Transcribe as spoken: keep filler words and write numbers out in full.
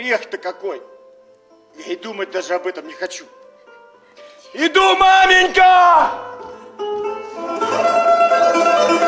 грех-то какой. Я и думать даже об этом не хочу. Иду, маменька!